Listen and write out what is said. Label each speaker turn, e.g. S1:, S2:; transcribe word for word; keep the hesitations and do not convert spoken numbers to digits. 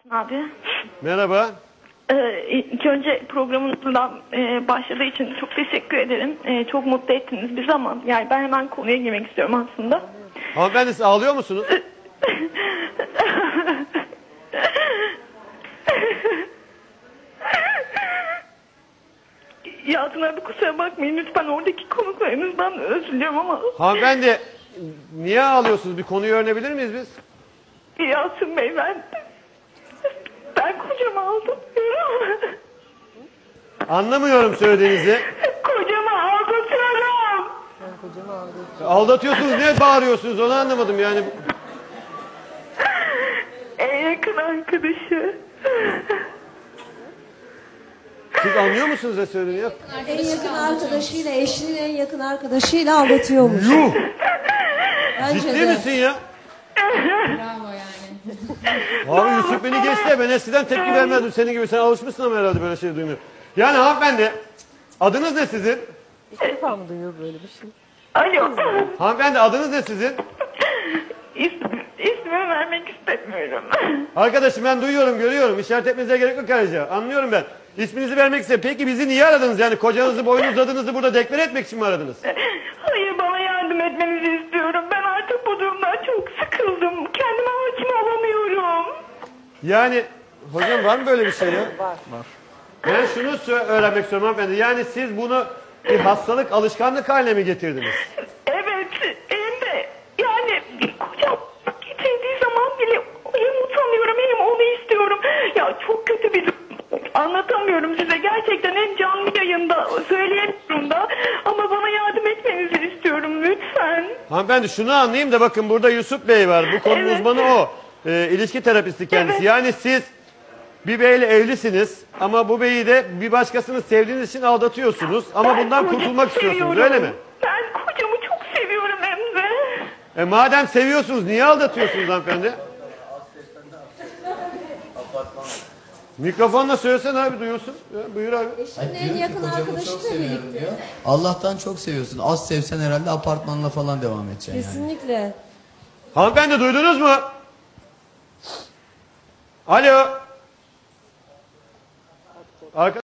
S1: Abi.
S2: Merhaba.
S1: Ee, ilk önce programınızdan e, başladığı için çok teşekkür ederim. E, çok mutlu ettiniz bizi ama yani ben hemen konuya girmek istiyorum aslında.
S2: Hanımefendi siz ağlıyor musunuz?
S1: Yalçın abi kusura bakmayın lütfen oradaki konuklarınızdan özür diliyorum ama
S2: Hanımefendi niye ağlıyorsunuz? Bir konuyu öğrenebilir miyiz biz?
S1: Yalçın Bey ben ben kocamı aldatıyorum.
S2: Anlamıyorum söylediğinizi.
S1: Kocamı aldatıyorum.
S2: Aldatıyorsunuz, niye bağırıyorsunuz onu anlamadım yani.
S1: En yakın arkadaşı.
S2: Siz anlıyor musunuz ne söylediğini ya?
S3: En yakın arkadaşıyla, eşinin en yakın arkadaşıyla aldatıyormuş.
S2: Yuh!
S3: Bence
S2: Ciddi
S3: de.
S2: misin ya?
S4: Bravo yani.
S2: Abi Yusuf beni geçti ya, ben eskiden tepki vermezdim senin gibi. Sen alışmışsın ama herhalde böyle şey duymuyor. Yani hanımefendi adınız ne sizin?
S5: İlk defa mı duyuyor böyle bir şey?
S1: Alo.
S2: Hanımefendi adınız ne sizin?
S1: İsmi, ismimi vermek istemiyorum.
S2: Arkadaşım ben duyuyorum, görüyorum. İşaret etmenize gerek yok ayrıca. Anlıyorum ben. İsminizi vermek istedim. Peki bizi niye aradınız? Yani kocanızı, boynunuz, adınızı burada deklar etmek için mi aradınız?
S1: Hayır bana yardım etmenizi istiyorum. Ben artık bu durumdan çok sıkıldım. Kendime hakim olamıyorum.
S2: Yani hocam var mı böyle bir şey ya?
S5: Var. Var.
S2: Ben şunu sö- öğrenmek istiyorum hanımefendi. Yani siz bunu bir hastalık, alışkanlık haline mi getirdiniz?
S1: Evet hem de yani kocam getirdiği zaman bile hem utanıyorum hem onu istiyorum. Ya çok kötü bir durum. Anlatamıyorum size. Gerçekten hem canlı yayında söyleyemiyorum da ama bana yardım etmenizi istiyorum lütfen.
S2: Hanımefendi şunu anlayayım da bakın burada Yusuf Bey var. Bu konunun
S1: Evet.
S2: uzmanı o. Ee, ilişki terapisti kendisi.
S1: Evet.
S2: Yani siz bir beyle evlisiniz ama bu beyi de bir başkasını sevdiğiniz için aldatıyorsunuz. Ama
S1: Ben
S2: bundan
S1: kocamı
S2: kurtulmak istiyorsunuz
S1: seviyorum.
S2: öyle mi?
S1: Ben kocamı çok seviyorum hem de.
S2: E madem seviyorsunuz niye aldatıyorsunuz hanımefendi? Mikrofonla söylesene abi duyuyorsun. Ya, buyur abi.
S3: Eşinin
S6: Diyor
S3: en
S6: ki,
S3: yakın
S6: kocamı çok
S3: arkadaşıyla
S6: seviyorum
S3: birlikte.
S6: diyor. Allah'tan çok seviyorsun. Az sevsen herhalde apartmanla falan devam edeceksin yani.
S3: Kesinlikle.
S2: Hanımefendi duydunuz mu? Alo. Arka